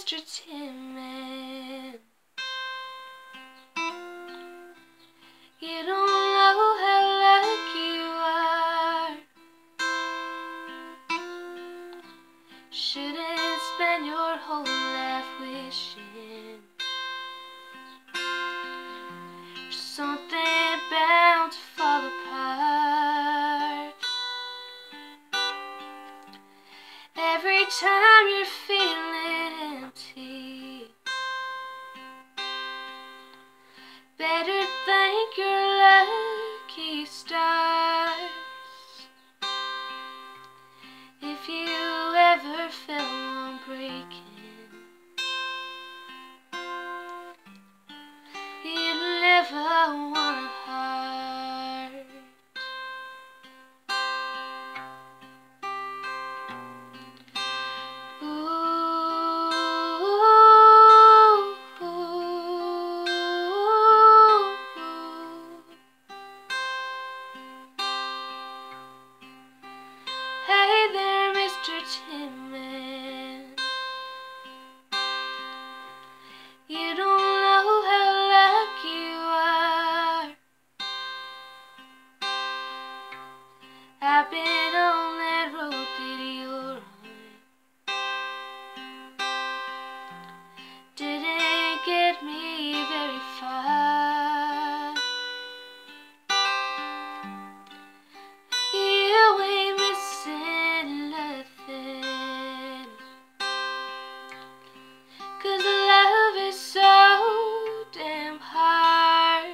Mr. Tinman. You don't know how lucky you are. Shouldn't spend your whole life wishing for something bound to fall apart. Every time you're feeling empty, better thank your lucky stars. If you ever feel one breaking, you'd never want a heart. Hey there, Mr. Tinman. You don't know how lucky you are. I've been on that road that you're on. Didn't get me very far. You ain't missing nothing, 'cause love is so damn hard.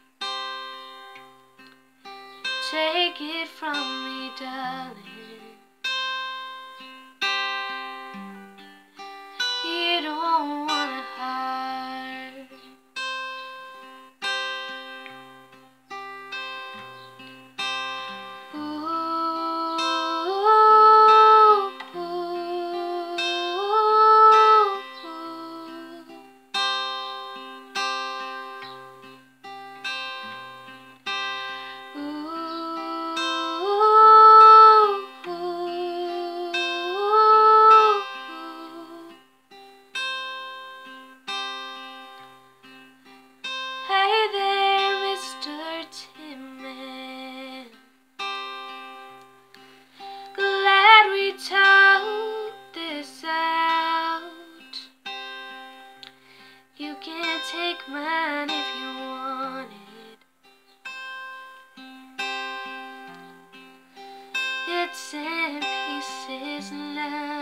Take it from me, darling, you don't want a heart. Hey there, Mr. Tinman. Glad we talked this out. You can take mine if you want it. It's in pieces now.